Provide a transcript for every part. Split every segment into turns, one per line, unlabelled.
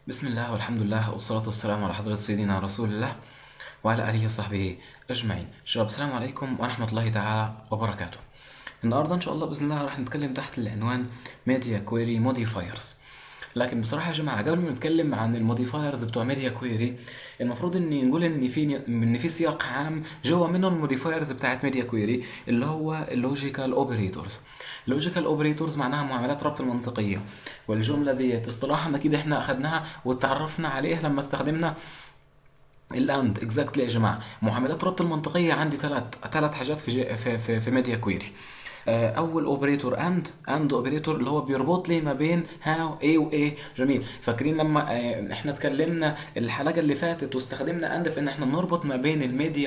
بسم الله والحمد لله والصلاة والسلام على حضرة سيدنا رسول الله وعلى آله وصحبه أجمعين. شباب السلام عليكم ورحمة الله تعالى وبركاته. النهاردة إن شاء الله بإذن الله راح نتكلم تحت العنوان ميديا كويري موديفايرز. لكن بصراحة يا جماعة قبل ما نتكلم عن الموديفايرز بتوع ميديا كويري المفروض إني نقول إن في سياق عام جوا منهم الموديفايرز بتاعت ميديا كويري اللي هو اللوجيكال اوبريتورز. اللوجيكال اوبريتورز معناها معاملات ربط المنطقية، والجملة ديت اصطلاحا أكيد إحنا أخدناها وتعرفنا عليه لما استخدمنا الاند اكزاكتلي. يا جماعه معاملات ربط المنطقيه عندي ثلاث حاجات في ميديا كويري. اول اوبريتور اند اوبريتور اللي هو بيربط لي ما بين هاو ايه وايه. جميل. فاكرين لما احنا اتكلمنا الحلقه اللي فاتت واستخدمنا اند في ان احنا بنربط ما بين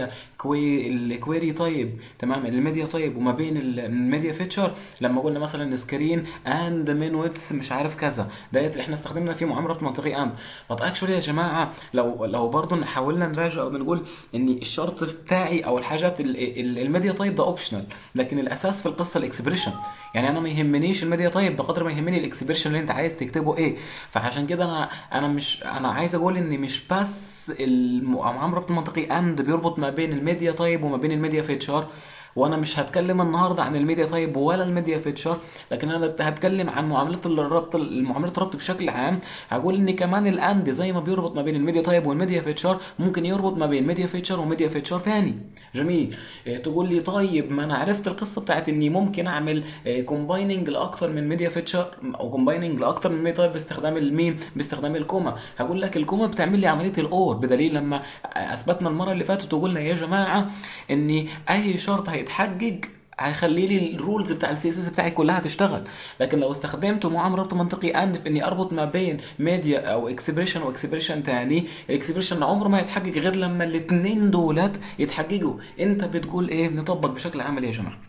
الكويري تايب، تمام، الميديا تايب، وما بين الميديا فيتشر. لما قلنا مثلا سكرين اند من ويدث مش عارف كذا، ديت اللي احنا استخدمنا فيه معامله ربط منطقي اند. طب اكشولي يا جماعه لو برضه حاولنا نراجع وبنقول ان الشرط بتاعي او الحاجات الميديا تايب ده اوبشنال، لكن الاساس في القصه الاكسبريشن. يعني انا ما يهمنيش الميديا تايب بقدر ما يهمني الاكسبريشن اللي انت عايز تكتبه ايه. فعشان كده انا عايز اقول ان مش بس المعامله ربط المنطقي اند بيربط ما بين الميديا تايب وما بين الميديا فيتشر، وانا مش هتكلم النهارده عن الميديا تايب ولا الميديا فيتشر، لكن انا هتكلم عن معاملات الربط بشكل عام. هقول ان كمان الاند زي ما بيربط ما بين الميديا تايب والميديا فيتشر ممكن يربط ما بين ميديا فيتشر وميديا فيتشر تاني. جميل. تقول لي طيب ما انا عرفت القصه بتاعت اني ممكن اعمل كومبايننج لاكتر من ميديا فيتشر او كومبايننج لاكتر من ميديا تايب باستخدام الكوما. هقول لك الكوما بتعمل لي عمليه الاور، بدليل لما اثبتنا المره اللي فاتت وقلنا يا جماعه ان اي شرط هيتحقق هيخلي لي الرولز بتاع السي اس اس بتاعي كلها تشتغل. لكن لو استخدمت معامله ربط منطقي اند في اني اربط ما بين ميديا او اكسبريشن واكسبريشن تاني، الاكسبريشن عمره ما هيتحقق غير لما الاثنين دولت يتحققوا. انت بتقول ايه؟ نطبق بشكل عملي يا جماعه.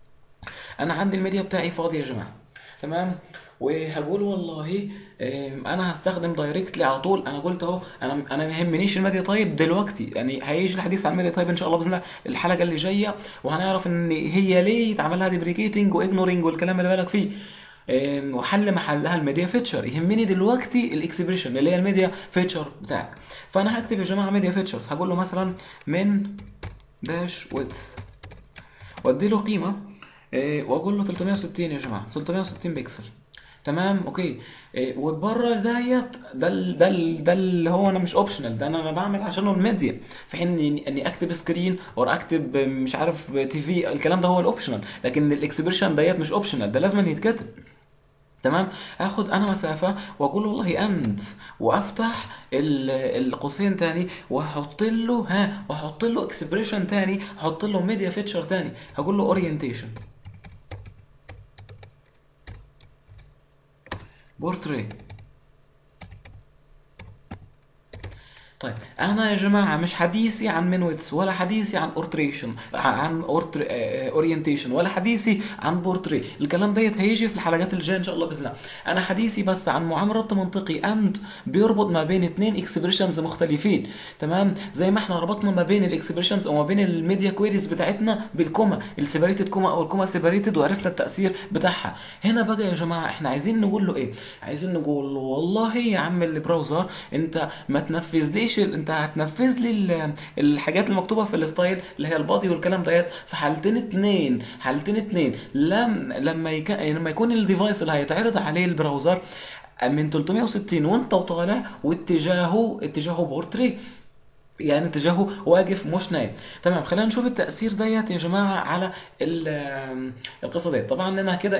انا عندي الميديا بتاعي فاضي يا جماعه، تمام، وهقول والله انا هستخدم دايركتلي على طول. انا قلت اهو انا ما يهمنيش الميديا تايب دلوقتي، يعني هيجي الحديث عن الميديا تايب ان شاء الله باذن الله الحلقه اللي جايه، وهنعرف ان هي ليه يتعمل لها ديبريكيتنج واجنورنج والكلام اللي بالك فيه. وحل محلها الميديا فيتشر. يهمني دلوقتي الاكسبريشن اللي هي الميديا فيتشر بتاعك. فانا هكتب يا جماعه ميديا فيتشرز، هقول له مثلا من داش ويدث وادي له قيمه واقول له 360 يا جماعه، 360 بكسل، تمام، اوكي. وبره ديت ده اللي هو انا مش اوبشنال، ده انا بعمل عشانه الميديا، في حين اني اكتب سكرين او اكتب مش عارف تي في، الكلام ده هو الاوبشنال، لكن الاكسبريشن ديت مش اوبشنال، ده لازم يتكتب. تمام. اخد انا مسافه واقول والله اند، وافتح القوسين تاني واحط له اكسبريشن تاني، احط له ميديا فيتشر تاني، هقول له اورينتيشن بورتري. طيب انا يا جماعه مش حديثي عن منويتس، ولا حديثي عن اورينتيشن، ولا حديثي عن بورتري. الكلام ديت هيجي في الحلقات الجايه ان شاء الله باذن الله. انا حديثي بس عن معامله ربط منطقي اند بيربط ما بين اثنين اكسبريشنز مختلفين، تمام، زي ما احنا ربطنا ما بين الاكسبريشنز او ما بين الميديا كويريز بتاعتنا بالكوما، السيبريتد كوما او الكوما سيبريتد، وعرفنا التاثير بتاعها. هنا بقى يا جماعه احنا عايزين نقول له ايه؟ عايزين نقول له والله يا عم البراوزر انت ما تنفذليش، انت هتنفذ لي الحاجات المكتوبه في الستايل اللي هي البادي والكلام ديت في حالتين اتنين. لما يكون الديفايس اللي هيتعرض عليه البراوزر من 360 وانت وطالع، واتجاهه بورتري، يعني اتجاهه واقف مش نايم. تمام. خلينا نشوف التأثير ديت يا جماعة على القصة ديت. طبعا انا كده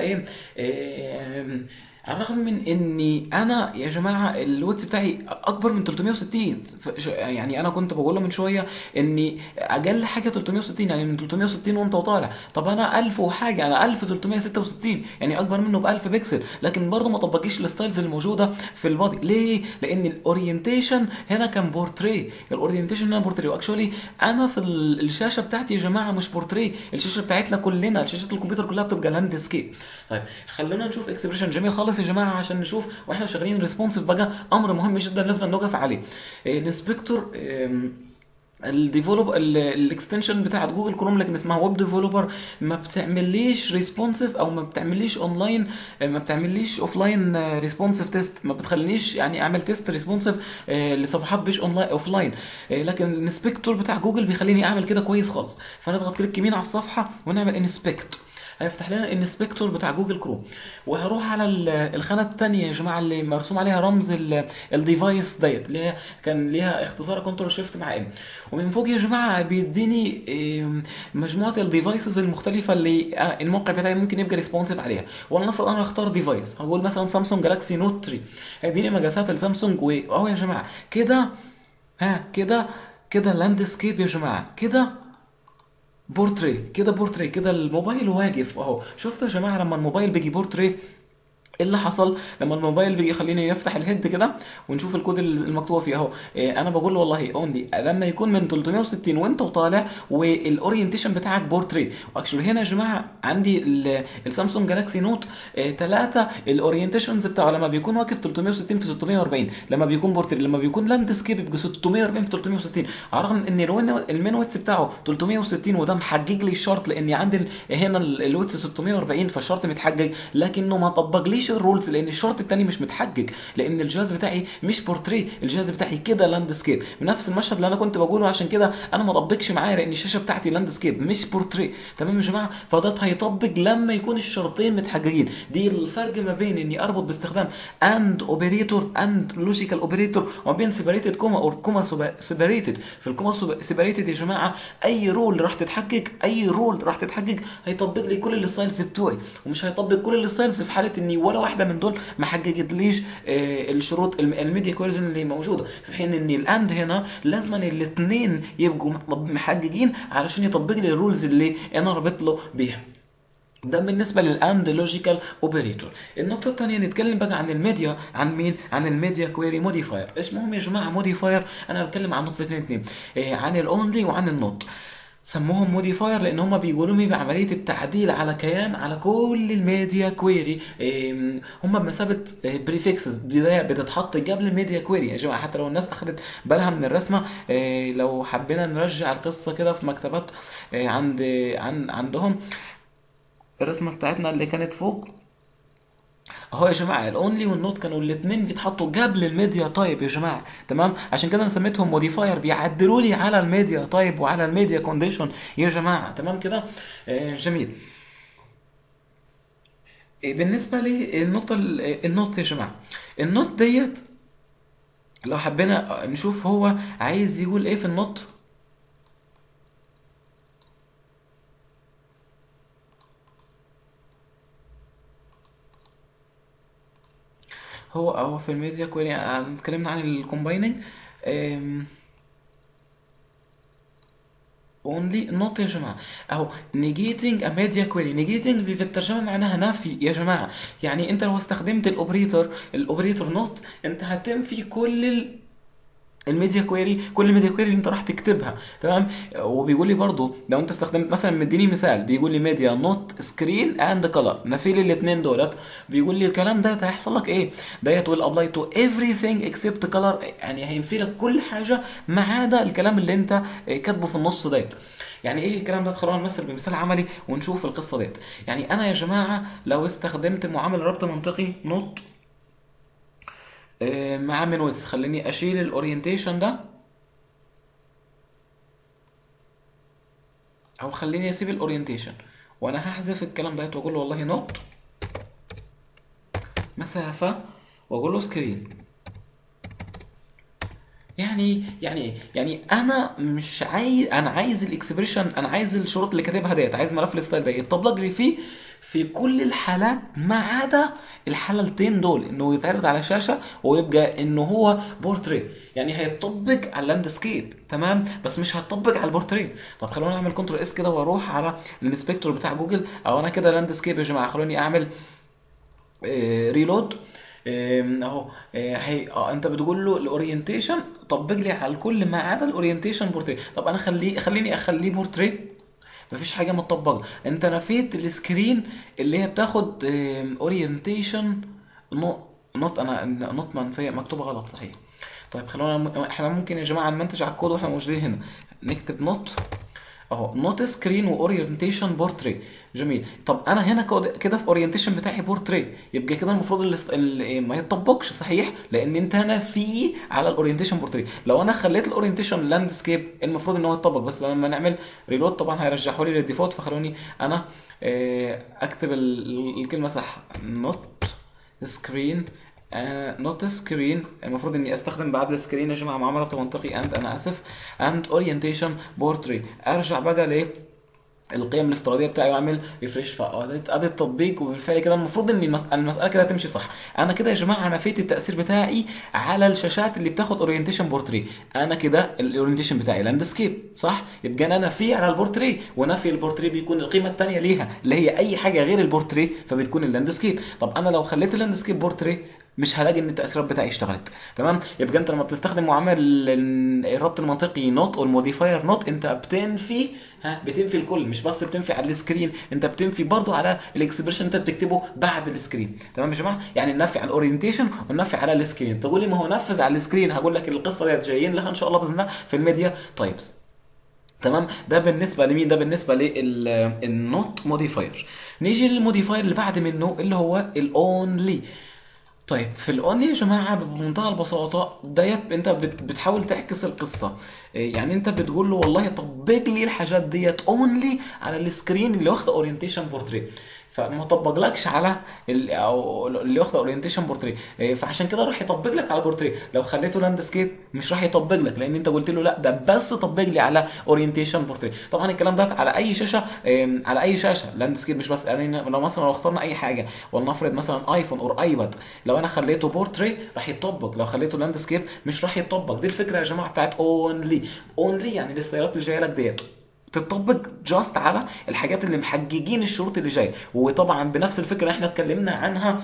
على الرغم من اني انا يا جماعه الواتس بتاعي اكبر من 360، يعني انا كنت بقول له من شويه اني اقل حاجه 360، يعني من 360 وانت وطالع. طب انا 1000 وحاجه، انا 1366، يعني اكبر منه ب 1000 بكسل، لكن برضه ما طبقيش الستايلز الموجوده في البادي. ليه؟ لان الاورينتيشن هنا كان بورتري، الاورينتيشن هنا بورتري، واكشولي انا في الشاشه بتاعتي يا جماعه مش بورتري، الشاشه بتاعتنا كلنا، شاشات الكمبيوتر كلها بتبقى لاندسكيب. طيب خلونا نشوف اكسبريشن جميل خالص يا جماعه عشان نشوف واحنا شغالين ريسبونسيف بقى امر مهم جدا لازم نوقف عليه. الانسبكتور الاكستنشن بتاعت جوجل كروم لكن اسمها ويب ديفلوبر ما بتعمليش ريسبونسيف او ما بتعمليش اونلاين، ما بتعمليش اوفلاين ريسبونسيف تيست، ما بتخلينيش يعني اعمل تيست ريسبونسيف لصفحات مش اونلاين اوفلاين. لكن الانسبكتور بتاع جوجل بيخليني اعمل كده كويس خالص. فنضغط كليك يمين على الصفحه ونعمل انسبكت، هيفتح لنا الانسبكتور بتاع جوجل كروم. وهروح على الخانه الثانيه يا جماعه اللي مرسوم عليها رمز الديفايس ديت، اللي هي كان ليها اختصار كنترول شيفت مع ام. ومن فوق يا جماعه بيديني مجموعه الديفايسز المختلفه اللي الموقع بتاعي ممكن يبقى ريسبونسيف عليها. ولنفرض انا اختار ديفايس، هقول مثلا سامسونج جالاكسي نوت 3، هيديني مقاسات السامسونج واهو يا جماعه كده. كده لاندسكيب يا جماعه، كده بورتري، كده بورتري، كده الموبايل واقف اهو. شفتوا يا جماعه لما الموبايل بيجي بورتري ايه اللي حصل؟ لما الموبايل بيجي يخليني نفتح الهيد كده ونشوف الكود المكتوب فيه اهو. انا بقول له والله اونلي لما يكون من 360 وانت وطالع والاورينتيشن بتاعك بورتري. واكشولي هنا يا جماعه عندي السامسونج جالاكسي نوت 3 الاورينتيشنز بتاعه لما بيكون واقف 360 في 640، لما بيكون بورتري، لما بيكون لاندسكيب بيبقى 640 في 360. على الرغم ان المين ويتس بتاعه 360 وده محجج لي الشرط لاني عندي هنا الويتس 640 فالشرط متحجج، لكنه ما طبقليش الرولز لان الشرط الثاني مش متحجج لان الجهاز بتاعي مش بورتري، الجهاز بتاعي كده لاندسكيب بنفس المشهد اللي انا كنت بقوله. عشان كده انا ما طبقش معايا لان الشاشه بتاعتي لاندسكيب مش بورتري. تمام يا جماعه؟ فده هيطبق لما يكون الشرطين متحججين. دي الفرق ما بين اني اربط باستخدام اند اوبريتور اند لوجيكال اوبريتور وما بين سيبريتد كوما او كوما سيبريتد. في الكوما سيبريتد يا جماعه اي رول راح تتحجج، اي رول راح تتحجج هيطبق لي كل الستايلز بتوعي، ومش هيطبق كل الستايلز في حاله اني ولا واحده من دول ما حققتليش الشروط الميديا كويرجن اللي موجوده. في حين ان الاند هنا لازم الاثنين يبقوا محققين علشان يطبق لي الرولز اللي انا رابط له بيها. ده بالنسبه للاند لوجيكال اوبريتور. النقطه الثانيه نتكلم بقى عن الميديا، عن مين؟ عن الميديا كويري موديفاير. اسمهم يا جماعه موديفاير. انا بتكلم عن نقطتين اتنين، عن الاونلي وعن النوت. سموهم موديفاير لان هم بيقولوا لي بعمليه التعديل على كيان على كل الميديا كويري. هم بمثابه بريفكسز بدايه بتتحط قبل الميديا كويري يا جماعه. حتى لو الناس اخذت بالها من الرسمه، لو حبينا نرجع القصه كده في مكتبات عندهم الرسمه بتاعتنا اللي كانت فوق اهو يا جماعه، الاونلي والنوت كانوا الاثنين بيتحطوا قبل الميديا تايب يا جماعه. تمام؟ عشان كده انا سميتهم موديفاير، بيعدلوا لي على الميديا تايب وعلى الميديا كونديشن يا جماعه. تمام كده؟ جميل. بالنسبه للنقطه النوت يا جماعه، النوت ديت لو حبينا نشوف هو عايز يقول ايه في النوت. هو في الميديا كويري اتكلمنا عن الكومبايننج اونلي نوت يا جماعه اهو. نيجيتنج ا ميديا كويري، نيجيتنج في الترجمه معناها نفي يا جماعه. يعني انت لو استخدمت الاوبريتور نوت انت هتنفي كل الميديا كويري، كل الميديا كويري اللي انت راح تكتبها. تمام؟ وبيقول لي برضو لو انت استخدمت مثلا، مديني مثال بيقول لي ميديا نوت سكرين اند كلر، نفي لي الاثنين دولت. بيقول لي الكلام ده هيحصل لك ايه؟ ديت ويل ابلاي تو everything except color، يعني هينفي لك كل حاجه ما عدا الكلام اللي انت كاتبه في النص ديت. يعني ايه الكلام ده؟ خلونا نمثل بمثال عملي ونشوف القصه ديت. يعني انا يا جماعه لو استخدمت معامل ربط منطقي نوت مع من ويتس، خليني اشيل الاورينتيشن ده او خليني اسيب الاورينتيشن وانا هحذف الكلام ده واقول له والله نوت مسافه واقول له سكرين. يعني انا مش عايز، انا عايز الاكسبريشن، انا عايز الشروط اللي كاتبها ديت، عايز ملف الستايل ده يتطبق لي فيه في كل الحالات ما عدا الحالتين دول، انه يتعرض على شاشه ويبقى انه هو بورتري. يعني هيتطبق على اللاندسكيب تمام، بس مش هتطبق على البورتري. طب خلونا نعمل كنترول اس كده واروح على الانسبكتور بتاع جوجل، او انا كده لاندسكيب يا جماعه. خلوني اعمل ريلود اهو. هي انت بتقول له الاورينتيشن طبق لي على الكل ما عدا الاورينتيشن بورتري. طب انا خليني اخليه بورتري، مفيش حاجه متطبقه. انت نفيت السكرين اللي هي بتاخد اورينتيشن نوت، انا نوت منفيه مكتوبه غلط صحيح. طيب خلونا احنا ممكن يا جماعه نمنتج على الكود واحنا موجودين هنا. نكتب نوت اهو، نوت سكرين واورينتيشن بورتري. جميل. طب انا هنا كده في اورينتيشن بتاعي بورتري، يبقى كده المفروض اللي ما يتطبقش صحيح، لان انت هنا في على الاورينتيشن بورتري. لو انا خليت الاورينتيشن لاندسكيب المفروض ان هو يتطبق، بس لما نعمل ريلود طبعا هيرجحوا لي للديفولت. فخلوني انا اكتب الكلمه صح، نوت سكرين. نوت سكرين المفروض اني استخدم بعد سكرين يا جماعه مع ربط منطقي اند، انا اسف، اند اورينتيشن بورتري. ارجع بقى ليه القيم الافتراضيه بتاعي واعمل ريفريش، فادي التطبيق. وبالفعل كده المفروض ان المساله كده تمشي صح. انا كده يا جماعه نفيت التاثير بتاعي على الشاشات اللي بتاخد اورينتيشن بورتري. انا كده الاورينتيشن بتاعي لاندسكيب صح، يبقى انا نفي على البورتري، ونفي البورتري بيكون القيمه الثانيه ليها اللي هي اي حاجه غير البورتري، فبتكون اللاندسكيب. طب انا لو خليت اللاندسكيب بورتري مش هلاقي ان التاثيرات بتاعي اشتغلت. تمام. يبقى انت لما بتستخدم معامل الربط المنطقي نوت او الموديفاير نوت، انت بتنفي بتنفي الكل، مش بس بتنفي على السكرين، انت بتنفي برضو على الاكسبريشن انت بتكتبه بعد السكرين. تمام يا جماعه؟ يعني النفي على الاورينتيشن والنفي على السكرين. تقول لي ما هو نفذ على السكرين، هقول لك القصه ديت جايين لها ان شاء الله باذن الله في الميديا تايبس. تمام. ده بالنسبه لمين؟ ده بالنسبه للنوت موديفاير. نيجي للموديفاير اللي بعد منه اللي هو الاونلي. طيب في الاونلي يا جماعه بمنتهى البساطه ديت انت بتحاول تعكس القصه. يعني انت بتقول له والله طبق لي الحاجات ديت اونلي على السكرين اللي واخده اورينتيشن بورتري، فما طبقلكش على او اللي واخده اورينتيشن بورتري. فعشان كده راح يطبق لك على البورتري. لو خليته لاندسكيب مش راح يطبق لك، لان انت قلت له لا ده بس طبق لي على اورينتيشن بورتري. طبعا الكلام ده على اي شاشه، على اي شاشه لاندسكيب مش بس. يعني لو مثلا لو اخترنا اي حاجه ولنفرض مثلا ايفون او ايباد، لو انا خليته بورتري راح يطبق، لو خليته لاندسكيب مش راح يطبق. دي الفكره يا جماعه بتاعت اونلي. اونلي يعني الاختيارات اللي جايه لك ديت تطبق جاست على الحاجات اللي محققين الشروط اللي جايه. وطبعا بنفس الفكره اللي احنا اتكلمنا عنها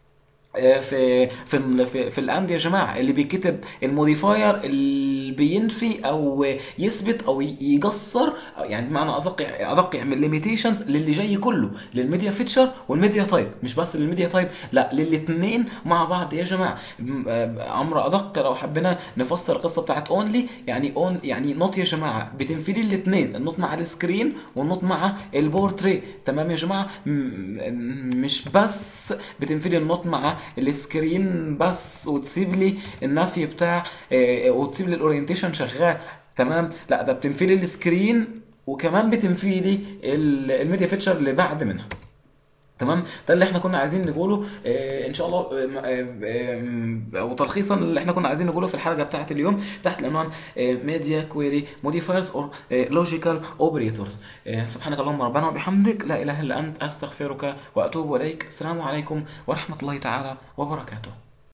في الاند يا جماعه، اللي بيكتب الموديفاير اللي بينفي او يثبت او يقصر، يعني بمعنى ادق يعمل ليميتيشنز للي جاي كله، للميديا فيتشر والميديا تايب، مش بس للميديا تايب، لا للاثنين مع بعض يا جماعه. امر ادق لو حبينا نفسر القصه بتاعت اونلي، يعني اون يعني نوت يا جماعه بتنفي لي الاثنين، النوت مع السكرين والنوت مع البورتري. تمام يا جماعه؟ مش بس بتنفي لي النوت مع السكرين بس وتسيب لي النفي بتاع وتسيب لي الاورينتيشن شغال. تمام. لا ده بتنفي لي السكرين وكمان بتنفي لي الميديا فيتشر اللي بعد منها. تمام. ده اللي احنا كنا عايزين نقوله ان شاء الله، او تلخيصا اللي احنا كنا عايزين نقوله في الحلقه بتاعت اليوم تحت العنوان ميديا كويري موديفايرز اور لوجيكال اوبريتورز. سبحانك اللهم ربنا وبحمدك، لا اله الا انت، استغفرك واتوب اليك. السلام عليكم ورحمه الله تعالى وبركاته.